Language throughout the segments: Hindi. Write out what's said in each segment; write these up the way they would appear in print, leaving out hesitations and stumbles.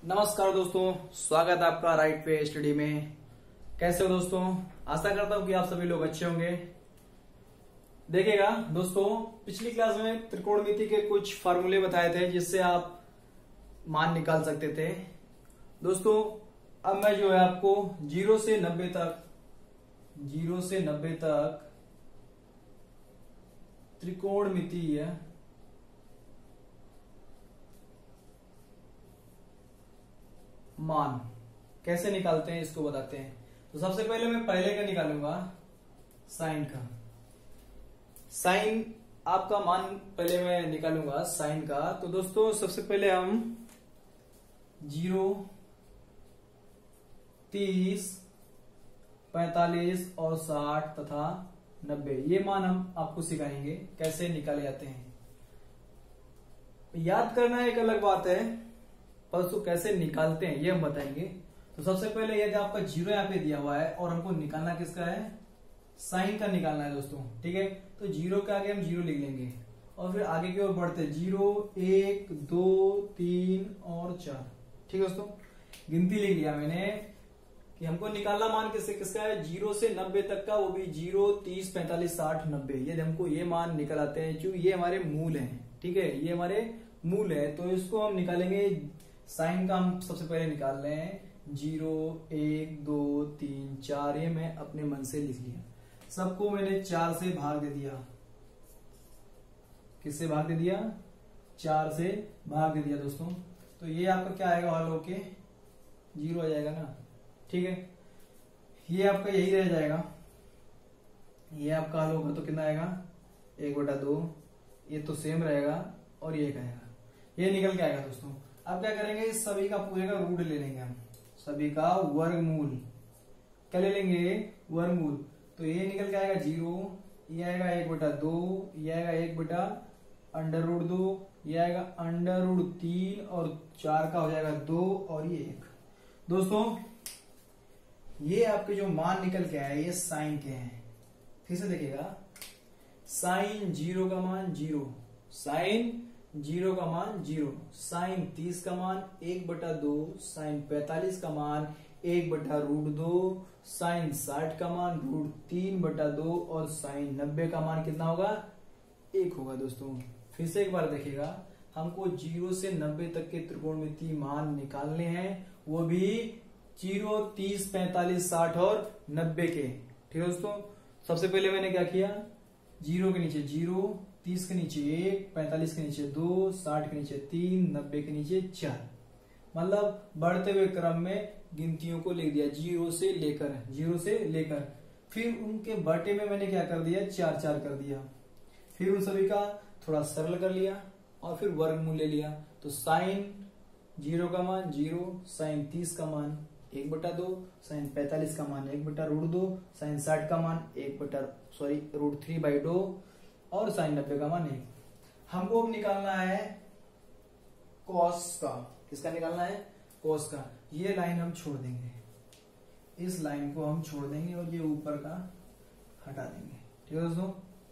नमस्कार दोस्तों, स्वागत है आपका राइट पे स्टडी में। कैसे हो दोस्तों? आशा करता हूं कि आप सभी लोग अच्छे होंगे। देखिएगा दोस्तों, पिछली क्लास में त्रिकोणमिति के कुछ फार्मूले बताए थे जिससे आप मान निकाल सकते थे। दोस्तों अब मैं जो है आपको 0 से 90 तक त्रिकोणमितीय मान कैसे निकालते हैं इसको बताते हैं। तो सबसे पहले मैं पहले का निकालूंगा, साइन का। साइन आपका मान पहले मैं निकालूंगा साइन का। तो दोस्तों सबसे पहले हम 0, 30, 45 और 60 तथा 90 ये मान हम आपको सिखाएंगे कैसे निकाले जाते हैं। याद करना एक अलग बात है, पर उसको कैसे निकालते हैं ये हम बताएंगे। तो सबसे पहले यदि आपका 0 यहाँ पे दिया हुआ है और हमको निकालना किसका है, साइन का निकालना है दोस्तों, ठीक है। तो 0 के आगे हम 0 लिख लेंगे और फिर आगे की ओर बढ़ते 0, 1, 2, 3 और 4, ठीक है दोस्तों। गिनती लिख लिया मैंने कि हमको निकालना मान किसका है, 0 से 90 तक का, वो भी 0, 30, 45, 60, 90। यदि हमको ये मान निकल आते हैं, क्योंकि ये हमारे मूल हैं, ठीक है, ये हमारे मूल है। तो इसको हम निकालेंगे। साइन का हम सबसे पहले निकाल रहे हैं 0, 1, 2, 3, 4। ये मैं अपने मन से लिख लिया। सबको मैंने 4 से भाग दे दिया। किससे भाग दे दिया? 4 से भाग दे दिया दोस्तों। तो ये आपका क्या आएगा, हल होके 0 आ जाएगा ना, ठीक है। ये आपका यही रह जाएगा। ये आपका हल होगा तो कितना आएगा, 1/2। ये तो सेम रहेगा और ये आएगा, ये निकल के आएगा दोस्तों। अब क्या करेंगे, इस सभी का पूरे का रूट ले लेंगे हम, सभी का वर्गमूल। क्या ले लेंगे? वर्गमूल। तो ये निकल के आएगा 0, ये आएगा 1/2, ये आएगा 1/√2, ये आएगा √3 और 4 का हो जाएगा 2 और ये 1। दोस्तों ये आपके जो मान निकल के आए ये साइन के हैं। फिर से देखिएगा, साइन 0 का मान 0, साइन 0 का मान 0, साइन 30 का मान 1/2, साइन 45 का मान 1/√2, साइन 60 का मान √3/2 और साइन 90 का मान कितना होगा, 1 होगा दोस्तों। फिर से एक बार देखिएगा, हमको 0 से 90 तक के त्रिकोणमितीय मान निकालने हैं, वो भी 0, 30, 45, 60 और 90 के, ठीक है दोस्तों। सबसे पहले मैंने क्या किया, 0 के नीचे 0, 30 के नीचे 1, 45 के नीचे 2, 60 के नीचे 3, 90 के नीचे 4। मतलब बढ़ते हुए क्रम में गिनतियों को लिख दिया, 0 से लेकर फिर उनके बटे में मैंने क्या कर दिया, 4 कर दिया। फिर उन सभी का थोड़ा सरल कर लिया और फिर वर्गमूल ले लिया। तो साइन 0 का मान 0, साइन 30 का मान 1/2, साइन 45 का मान 1/√2, साइन 60 का मान √3/2 और साइन 90 का मान 1। हमको अब निकालना है कॉस का। किसका निकालना है? कॉस का। ये लाइन हम छोड़ देंगे, इस लाइन को हम छोड़ देंगे और ये ऊपर का हटा देंगे, ठीक है दोस्तों।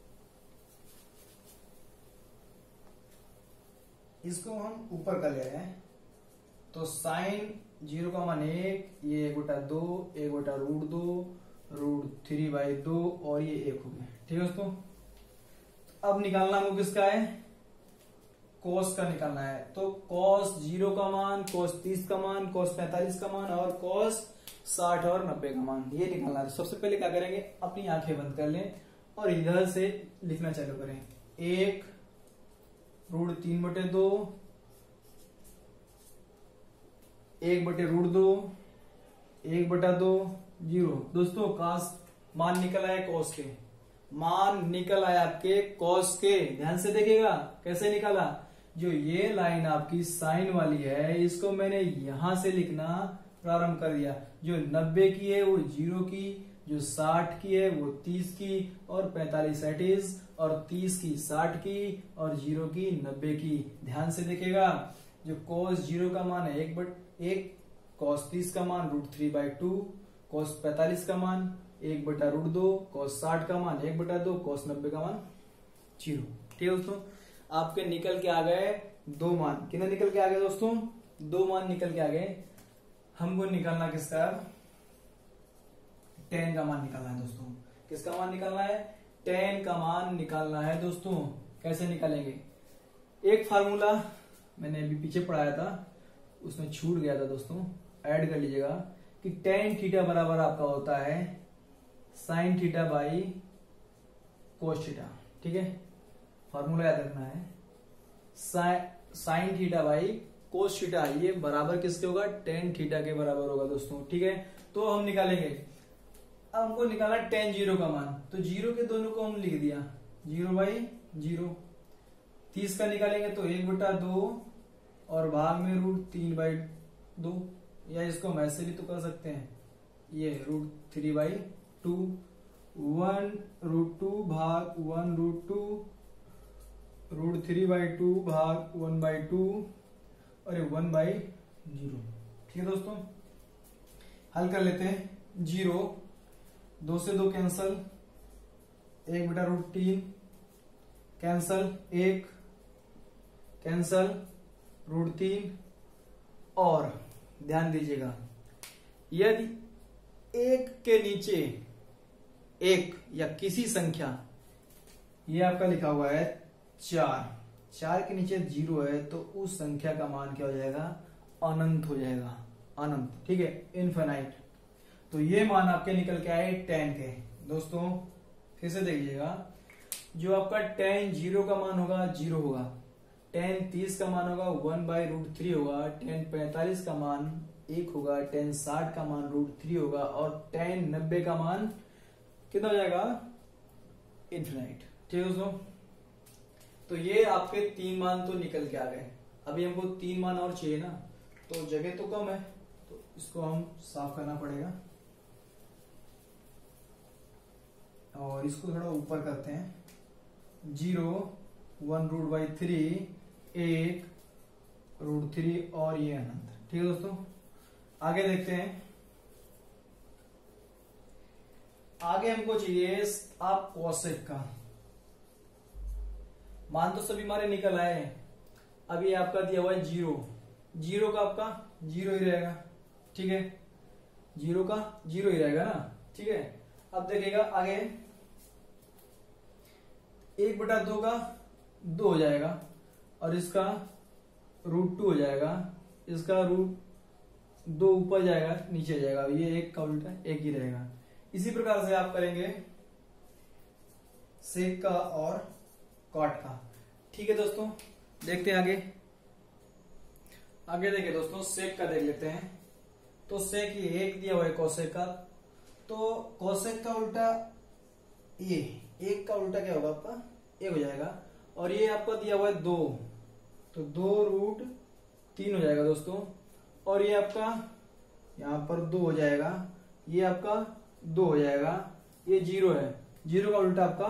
इसको हम ऊपर का ले आए हैं। तो साइन 0 का मान 1, ये 1/2, 1/√2, √3/2 और ये 1 हो गया, ठीक है दोस्तों। अब निकालना हमको किसका है, कॉस का निकालना है। तो कॉस 0 का मान, कॉस 30 का मान, कॉस 45 का मान और कॉस 60 और 90 का मान, ये निकालना है। सबसे पहले क्या करेंगे, अपनी आंखें बंद कर लें और इधर से लिखना चालू करें। 1 √3/2, 1/√2, 1/2, 0। दोस्तों कॉस मान निकल आया, कॉस के मान निकल आया आपके कॉस के। ध्यान से देखिएगा कैसे निकाला। जो ये लाइन आपकी साइन वाली है, इसको मैंने यहां से लिखना प्रारंभ कर दिया। जो 90 की है वो 0 की, जो 60 की है वो 30 की और 45 30 और 30 की 60 की और 0 की 90 की। ध्यान से देखिएगा, जो cos 0 का मान है 1, cos 30 का मान √3/2, cos 45 का मान 1/√2, cos 60 का मान 1/2, cos 90 का मान 0। ठीक है दोस्तों, आपके निकल के आ गए 2 मान। कितने निकल के आ गए दोस्तों? दो मान निकल के आ गए। हमको निकालना किसका, tan का मान निकालना है दोस्तों। किसका मान निकालना है, tan का मान निकालना है दोस्तों। कैसे निकालेंगे, एक फार्मूला मैंने अभी पीछे पढ़ाया था, उसमें छूट गया था दोस्तों, ऐड कर लीजिएगा कि tan थीटा बराबर आपका होता है sin theta by cos theta. ठीक है, फार्मूला याद रखना है, sin theta by cos theta, ये बराबर किसके होगा, tan थीटा के बराबर होगा दोस्तों। ठीक है, तो हम निकालेंगे, अब हमको निकाला tan जीरो का मान, तो जीरो के दोनों को हम लिख दिया 0/0। 30 का निकालेंगे तो 1/2 और भाग में √3/2, या इसको हम ऐसे भी तो कर सकते हैं, ये √3/2, 1√2 भाग 1√2, √3/2 भाग 1/2 और ये 1/0। ठीक है दोस्तों, हल कर लेते हैं। 0, 2 से 2 कैंसल, 1/√3 कैंसल, 1 कैंसल, √3। और ध्यान दीजिएगा, यदि एक के नीचे एक या किसी संख्या, ये आपका लिखा हुआ है 4 के नीचे 0 है, तो उस संख्या का मान क्या हो जाएगा, अनंत हो जाएगा, अनंत। ठीक है, इनफाइनाइट। तो ये मान आपके निकल के आए tan के। दोस्तों फिर से देखिएगा, जो आपका tan 0 का मान होगा 0 होगा, tan 30 का मान होगा 1/√3 होगा, tan 45 का मान 1 होगा, tan 60 का मान √3 होगा, और tan 90 का मान कितना हो जाएगा, इनफिनाइट। ठीक है दोस्तों, तो ये आपके 3 मान तो निकल के आ गए। अभी हमको 3 मान और चाहिए ना, तो जगह तो कम है, तो इसको हम साफ करना पड़ेगा और इसको थोड़ा ऊपर करते हैं। 0, 1√3, 1 √3 और ये अनंत। ठीक है दोस्तों, आगे देखते हैं। आगे हमको चाहिए आप कोसेक का मान, तो सभी हमारे निकल आए हैं। अभी आपका दिया हुआ है 0 का आपका 0 ही रहेगा। ठीक है, 0 का 0 ही रहेगा ना। ठीक है, अब देखिएगा आगे, 1/2 का 2 हो जाएगा, और इसका √2 हो जाएगा, इसका √2 ऊपर जाएगा नीचे जाएगा, ये एक का उल्टा एक ही रहेगा। इसी प्रकार से आप करेंगे सेक का और कॉट का। ठीक है दोस्तों, देखते हैं आगे देखिए दोस्तों, सेक का देख लेते हैं। तो सेक ये एक दिया हुआ है कोसेक का, तो कोसेक का उल्टा ये एक का उल्टा क्या होगा आपका, 1 हो जाएगा, और ये आपका दिया हुआ है 2, तो 2√3 हो जाएगा दोस्तों, और ये आपका यहां पर 2 हो जाएगा, ये आपका 2 हो जाएगा, ये 0 है, 0 का उल्टा आपका,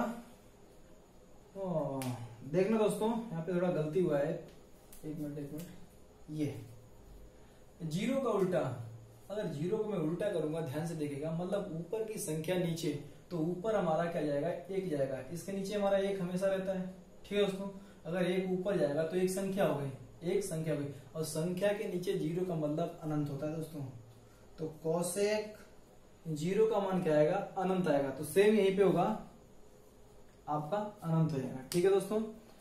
देखना दोस्तों यहाँ पे थोड़ा गलती हुआ है, एक मिनट, ये 0 का उल्टा, अगर 0 को मैं उल्टा करूंगा, ध्यान से देखिएगा, मतलब ऊपर की संख्या नीचे, तो ऊपर हमारा क्या जाएगा, 1 जाएगा, इसके नीचे हमारा 1 हमेशा रहता है। ठीक है दोस्तों, अगर 1 ऊपर जाएगा तो एक संख्या हो गई, एक संख्या हो गई, और संख्या के नीचे 0 का मतलब अनंत होता है दोस्तों। तो कोसेक 0 का मान क्या आएगा, अनंत आएगा, तो सेम यहीं पे होगा आपका, अनंत हो जाएगा। ठीक है दोस्तों,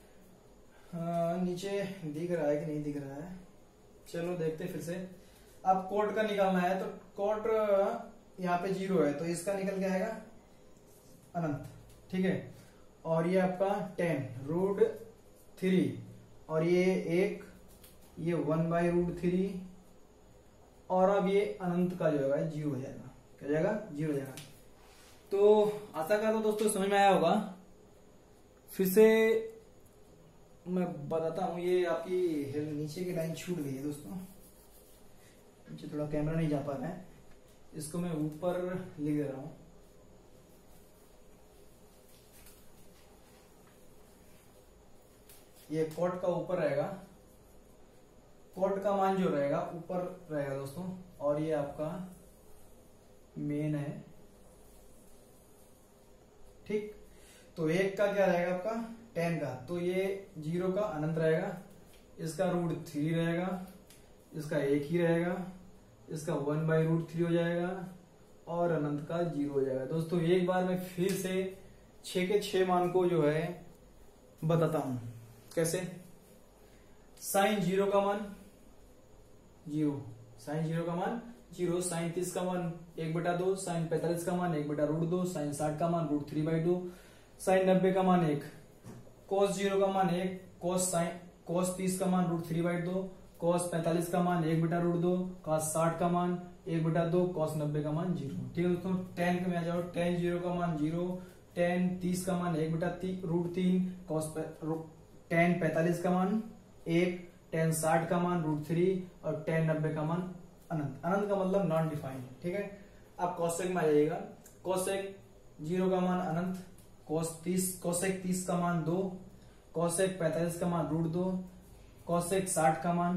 नीचे दिख रहा है कि नहीं दिख रहा है, चलो देखते फिर से। अब कोट का निकालना है, तो कोट यहाँ पे 0 है, तो इसका निकल के आएगा अनंत। ठीक है, और ये आपका tan √3, और ये 1, ये 1/√3, और अब ये अनंत का जो है 0 हो जाएगा, क्या जाएगा, 0 हो जाएगा। तो आशा करता हूं दोस्तों समझ में आया होगा। फिर से मैं बताता हूं, ये आपकी नीचे की लाइन छूट गई है दोस्तों, नीचे थोड़ा कैमरा नहीं जा पा रहा है, इसको मैं ऊपर लिख दे रहा हूं। ये कोट का ऊपर रहेगा, कोट का मान जो रहेगा ऊपर रहेगा दोस्तों, और ये आपका मेन है। ठीक, तो 1 का क्या रहेगा आपका, tan का, तो ये 0 का अनंत रहेगा, इसका √3 रहेगा, इसका 1 ही रहेगा, इसका 1/√3 हो जाएगा और अनंत का 0 हो जाएगा। दोस्तों एक बार मैं फिर से 6 के 6 मान को जो है बताता हूं कैसे। साइन 0 का मान 0, साइन 0 का मान 0, साइन 30 का मान 1/2, साइन 45 का मान 1/√2, साइन 60 का मान √3/2, साइन 90 का मान 1, cos 0 का मान 1, cos 30 का मान √3/2, cos 45 का मान 1/√2, cos 60 का मान 1/2, cos 90 का मान 0। ठीक है दोस्तों, tan में आ जाओ, tan 0 का मान 0, tan 30 का मान 1/√3, tan 45 का मान 1, tan 60 का मान √3 और tan 90 का मान अनंत। अनंत का मतलब नॉन डिफाइंड। ठीक है, आप कोसेक में आ जाइएगा। कोसेक 0 का मान अनंत, कोसेक 30 का मान 2, कोसेक 45 का मान √2, कोसेक 60 का मान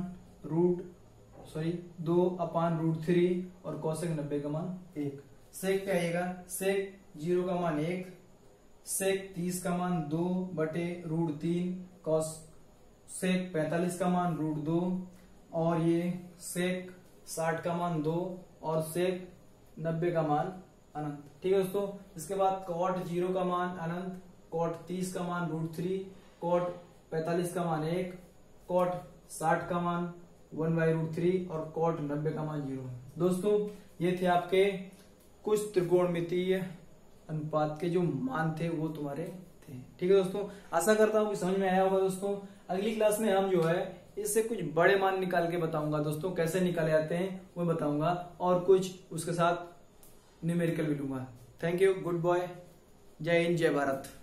2/√3 और कोसेक 90 का मान 1। सेक पे आइएगा। सेक 0 का मान 1, सेक 30 का मान 2/√3, सेक 45 का मान √2 और ये सेक 60 का मान 2 और सेक 90 का मान अनंत। ठीक है दोस्तों, इसके बाद कॉट 0 का मान अनंत, कॉट 30 का मान √3, कॉट 45 का मान 1, कॉट 60 का मान 1/√3 और कॉट 90 का मान 0। दोस्तों ये थे आपके कुछ त्रिकोणमितीय अनुपात के जो मान थे वो तुम्हारे थे। ठीक है दोस्तों, आशा करता हूँ कि समझ में आया होगा। दोस्तों अगली क्लास में हम जो है इससे कुछ बड़े मान निकाल के बताऊंगा। दोस्तों कैसे निकाले जाते हैं वो बताऊंगा और कुछ उसके साथ न्यूमेरिकल भी लूंगा। थैंक यू, गुड बॉय, जय हिंद, जय भारत।